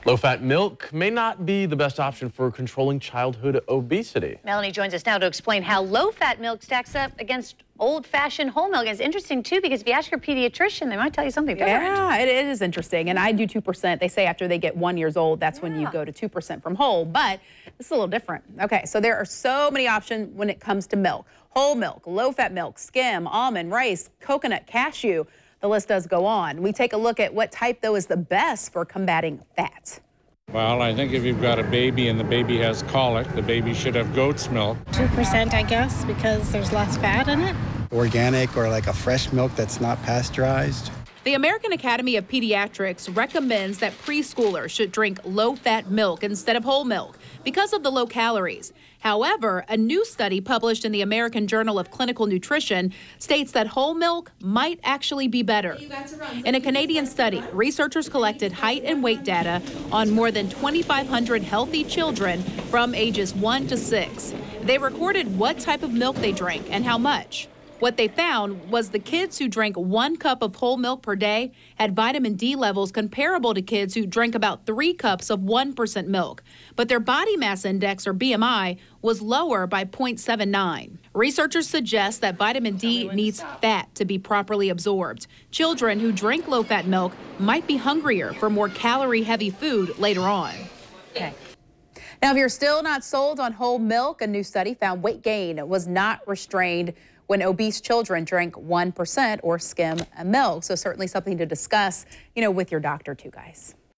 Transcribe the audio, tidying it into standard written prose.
Low-fat milk may not be the best option for controlling childhood obesity. Melanie joins us now to explain how low-fat milk stacks up against old-fashioned whole milk. It's interesting, too, because if you ask your pediatrician, they might tell you something different. Yeah, it is interesting. And I do 2%. They say after they get 1 year old, that's when you go to 2% from whole. But this is a little different. Okay, so there are so many options when it comes to milk. Whole milk, low-fat milk, skim, almond, rice, coconut, cashew. The list does go on. We take a look at what type, though, is the best for combating fat. Well, I think if you've got a baby and the baby has colic, the baby should have goat's milk. 2%, I guess, because there's less fat in it. Organic or like a fresh milk that's not pasteurized. The American Academy of Pediatrics recommends that preschoolers should drink low-fat milk instead of whole milk because of the low calories. However, a new study published in the American Journal of Clinical Nutrition states that whole milk might actually be better. In a Canadian study, researchers collected height and weight data on more than 2,500 healthy children from ages 1 to 6. They recorded what type of milk they drank and how much. What they found was the kids who drank 1 cup of whole milk per day had vitamin D levels comparable to kids who drank about 3 cups of 1% milk. But their body mass index, or BMI, was lower by 0.79. Researchers suggest that vitamin D needs fat to be properly absorbed. Children who drink low-fat milk might be hungrier for more calorie-heavy food later on. Okay. Now, if you're still not sold on whole milk, a new study found weight gain was not restrained when obese children drank 1% or skim milk. So certainly something to discuss, with your doctor too, guys.